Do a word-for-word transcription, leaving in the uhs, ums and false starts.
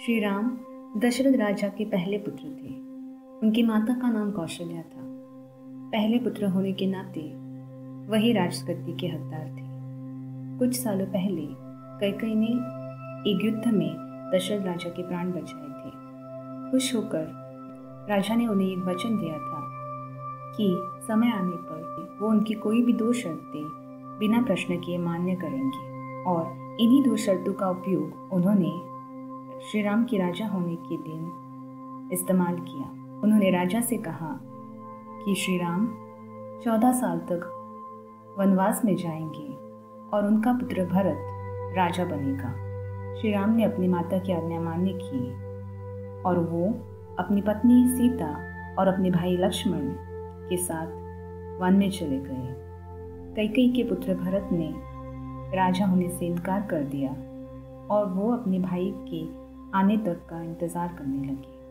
श्री राम दशरथ राजा के पहले पुत्र थे। उनकी माता का नाम कौशल्या था। पहले पुत्र होने के नाते वही राजगद्दी के हकदार थे। कुछ सालों पहले कैकेयी ने एक युद्ध में दशरथ राजा के प्राण बचाए थे। खुश होकर राजा ने उन्हें एक वचन दिया था कि समय आने पर वो उनकी कोई भी दो शर्तें बिना प्रश्न किए मान्य करेंगे, और इन्हीं दो शर्तों का उपयोग उन्होंने श्री राम के राजा होने के दिन इस्तेमाल किया। उन्होंने राजा से कहा कि श्री राम चौदह साल तक वनवास में जाएंगे और उनका पुत्र भरत राजा बनेगा। श्री राम ने अपनी माता की आज्ञा मान्य की और वो अपनी पत्नी सीता और अपने भाई लक्ष्मण के साथ वन में चले गए। कैकेयी के पुत्र भरत ने राजा होने से इनकार कर दिया और वो अपने भाई के आने तक का इंतज़ार करने लगे।